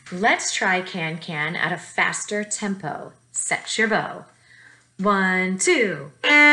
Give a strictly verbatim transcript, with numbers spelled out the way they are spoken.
Let's try can-can at a faster tempo. Set your bow. One, two.